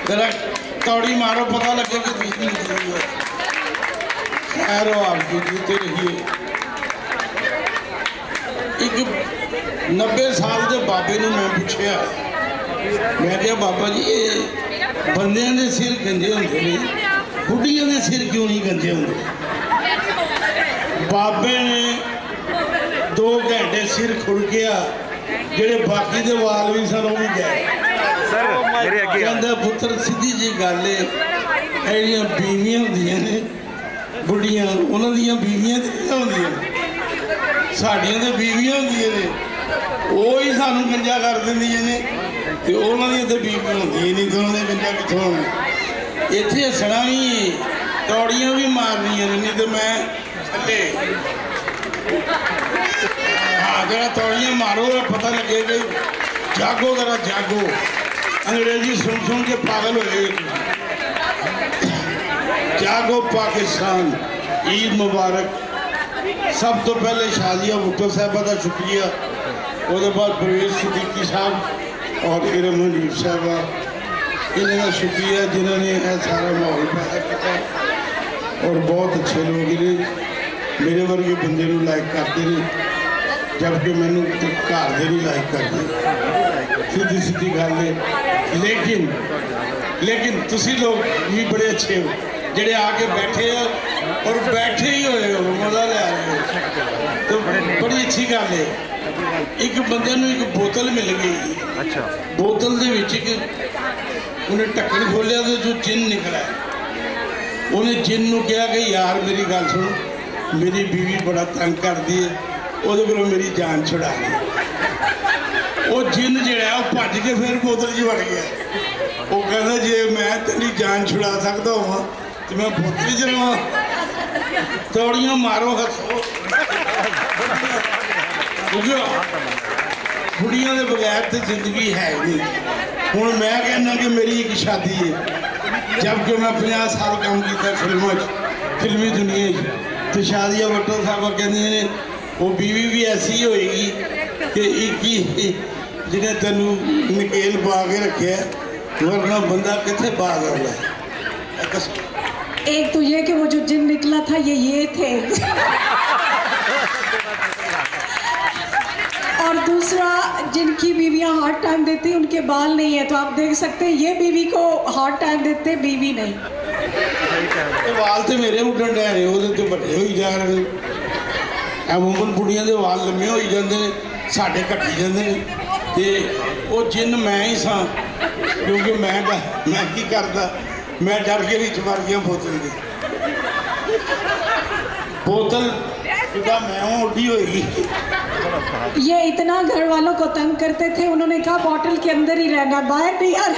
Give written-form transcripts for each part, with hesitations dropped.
जरा कौड़ी मारो पता लगे कि किसकी निकली है। खैर आपकी जीते रहिए। एक 90 साल के बाबे ने मैं पूछया, मैं क्या बाबा जी ये बंदियां दे सिर गंजे होंदे ने, बुढ़ियां दे सिर क्यों नहीं गंजे होंदे? बाबे ने 2 घंटे सिर खुरकिया, जेड़े बाकी दे वाल भी सन वो भी गए। कहता पुत्र सीधी जी गल है, एड़ियां बीवियां होंदियां ने बुढ़ियां, उन्हां दियां बीवियां ते होंदियां, साडियां ते बीवियां होंदियां ने, वो ही सानू गंजा कर दिंदियां ने, ते उन्हां दियां ते बीवियां होंदियां नहीं, ते उन्हां दे गंजा कित्थों होना? इत्थे हसना भी, तौड़ियां भी मारनियां ने, नहीं तो मैं थल्ले हाँ जरा तौड़ियां मारो पता लगे कि जागो, जरा जागो। अंग्रेजी सुन के पागल हो गए। जागो पाकिस्तान, ईद मुबारक। सब तो पहले शादिया भुट्टो साहबा का शुक्रिया, उसके बाद परवेज सिद्दीकी साहब और इरम हनीफ साहबा, इन्होंने शुक्रिया जिन्होंने यह सारा माहौल पैदा किया। और बहुत अच्छे लोग ने, मेरे वर्गे बंदे को लाइक करते हैं, जबकि मैनू घर दे नहीं लाइक करते। सीधी सीधी गल है। लेकिन तुसी लोग भी बड़े अच्छे हो, जेड़े आके बैठे हो और बैठे ही होए हो, मजा ले रहे हो, तो बड़ी अच्छी गल है। एक बंदे नूं एक बोतल मिल गई, बोतल दे विच उन्हें ढक्कन खोलिया तो जो जिन निकला, उन्हें जिन नूं कहा कि यार मेरी गल सुन, मेरी बीवी बड़ा तंग करती है, वो मेरी जान छुड़ा दी। वो जिन जड़ा भज के फिर बोतल च वड़ गया। वो कहता जे मैं तेरी जान छुड़ा सकता हुआ तो मैं बोतल च रहा। तौड़ियां मारो हसो, बुढ़िया के बगैर तो जिंदगी है नहीं। हूँ मैं कहना कि मेरी एक शादी है, जबकि मैं 50 साल काम किया फिल्मी दुनिया, तो शादिया भुट्टो साहब कहते हैं वो बीवी भी ऐसी होएगी कि एक ही जिन्हें तेन नकेल पा के रखे, वरना बंदा कितने बाग हो गया। एक तो ये कि वो जो जिन निकला था ये थे और दूसरा जिनकी बीवियां हार्ड टाइम देती उनके बाल नहीं है, तो आप देख सकते हैं ये बीवी को हार्ड टाइम देते, बीवी नहीं। वाल तो मेरे उड्डन डे रहे, वो तो बड़े हो जा रहे। अमूमन बुढ़िया के वाल लम्मे हो जाते हैं, साढ़े घटी जाते हैं, तो वो जिन मैं ही सा, क्योंकि मैं की करता, मैं डर के विच मर गया बोतल की। बोतल जुदा मैं हूँ उड्डी होगी। ये इतना घर वालों को तंग करते थे, उन्होंने कहा बोतल के अंदर ही रहना, बाहर नहीं यार।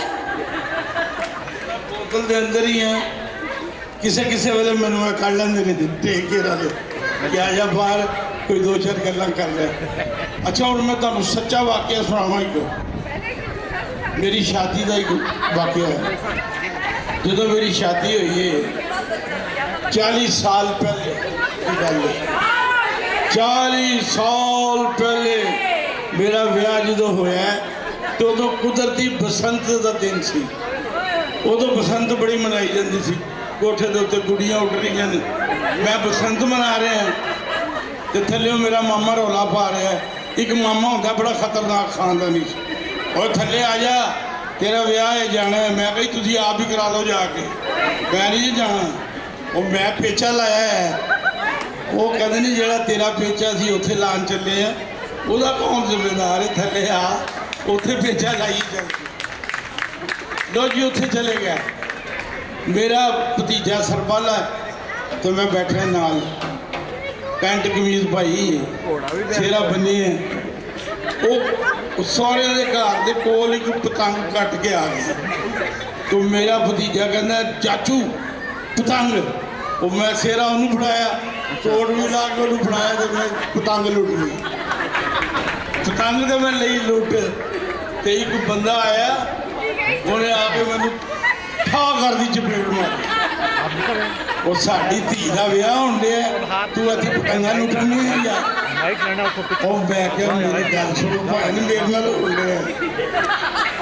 बोतल के अंदर ही है। किसे किसे वेले मैनू कर लेंगे टेक के रहे कि आ जा बाहर, कोई 2-4 गल्लां कर ले। अच्छा और मैं तुहानू सच्चा वाकया सुनावां। एक मेरी शादी का एक वाकया है। जो मेरी शादी हुई है 40 साल पहले की गल है, 40 साल पहले मेरा विआह जो होया, तो उदों कुदरती बसंत का दिन सी। उदों बसंत बड़ी मनाई जाती सी, कोठे के उत्ते गुड़ियाँ उड़ रही ने, मैं बसंत मना रहा, तो थल्ले मेरा मामा रौला पा रहा है। एक मामा होंदा बड़ा खतरनाक खानदानी, और थल्ले आ जा तेरा विआह है जाना है। मैं कही तुम आप ही करा लो जाके, मैं नहीं जाना। वो मैं पेचा लाया है, वो कहते नहीं जोड़ा तेरा पेचा सी उत्थे लान चले हैं, वह कौन जिम्मेदार है? थले आ उत्थे पेचा लाई चल। लो जी उत्थे चले गया। मेरा भतीजा सरपाला है, तो मैं बैठा नाल, पैंट कमीज पाई, सेरा बनी है। वो सौरे के घर के कोल एक पतंग कट के आ गया। तो मेरा भतीजा कहना चाचू पतंग, वो मैं सेरा उन्होंने फड़ाया, चोट भी ला के उन्होंने फड़ाया, तो मैं पतंग लुट ली। पतंग तो मैं ली लुट, तो एक बंदा आया, उन्हें आके मैंने ठा कर दी चपेट मारी। और साड़ी धी का विआह होने, तू इतनी पतंगा लुटन नहीं जा। मैं क्या मेरी गल सुनो, भाई मेरे नाल हो रहा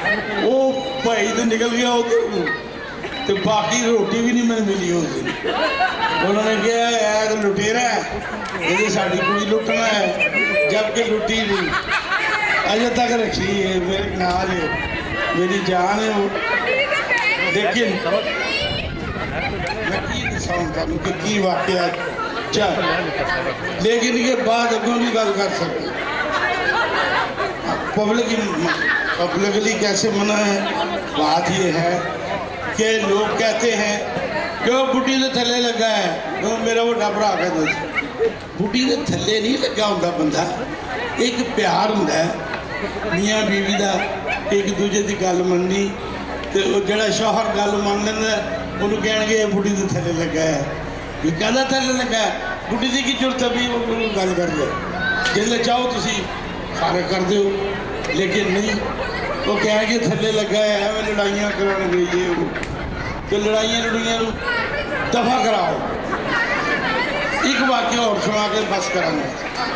वो भाई तो निकल गया उधर, तो बाकी रोटी भी नहीं मैं मिली उस दिन। उन्होंने कहा है तो लुटेरा है, ये साड़ी कुड़ी लुटना है, जबकि लुटी नहीं, अजे तक रखी है मेरे नाल है, मेरी जान है वो। लेकिन मैं की दसाऊं तुहानू कि की वाकया चल, लेकिन ये बाद अगों भी गल कर सकते पब्लिकली कैसे मना है। बात ये है कि लोग कहते हैं कि वो बुढ़ी के थले लगा है, वो मेरा वड्डा भरा कहता बुढ़ी के थले नहीं लगा होंदा बंदा, एक प्यार होंदा है मियाँ बीवी का, एक दूजे की गल मननी, तो जो शौहर गल मान लेंदा उन्होंने कहेंगे बुढ़ी के थले लगा है, भी कहता थले लगा है, बुढ़ी की की जरूरत है भी गल कर लो, जिसले चाहो तुम सारे कर दो, लेकिन नहीं वो कहेंगे थले लगा है, एवं लड़ाइयाँ कराने गई है, तो लड़ाइयाँ लड़ाइयाँ दफा कराओ। एक वाक्य और सुना के बस करांगे।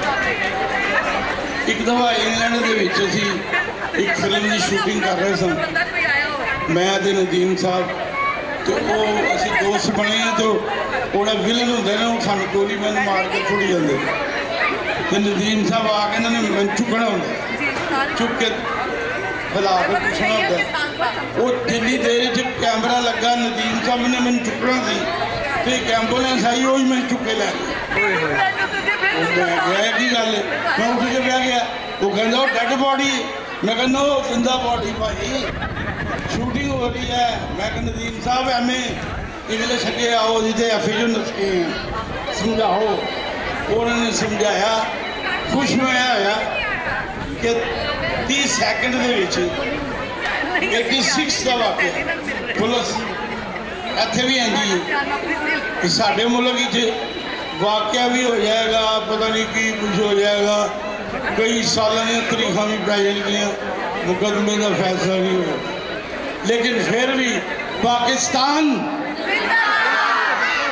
एक दफा इंग्लैंड के विच असीं एक फिल्म की शूटिंग कर रहे सन, मैं ते नदीम साहब, तो वो असीं दोस्त बने हैं, तो वो विलन होंगे ना वो सानू गोली मैन मार के छुड़ जाते, तो नदीम साहब आके इन्होंने मैं चुकना होंगे, चुक के हिला के पूछना होंगे, वो जिन्नी देर च कैमरा लगा नदीम साहब ने मैंने चुकना सी, तो एक एंबूलेंस आई वो मैं चुके लै गया की गल है, मैं उठ के बह गया, वो कहता वो डेड बॉडी, मैं कहना वो जिंदा बॉडी भाई, शूटिंग हो रही है, मैं कह नदीम साहब एमें इंग्लिश अगे आओ जी, एफिजो नसके समझाओ, उन्होंने समझाया, खुश होया कि 30 सैकंड के 86 का वाकया पुलिस इत्थे भी इंजी है, साडे मुल्क वाकया भी हो जाएगा, पता नहीं की कुछ हो जाएगा, कई सालों दी तरीखा भी पै जाएगियां, मुकदमे का फैसला भी हो, लेकिन फिर भी पाकिस्तान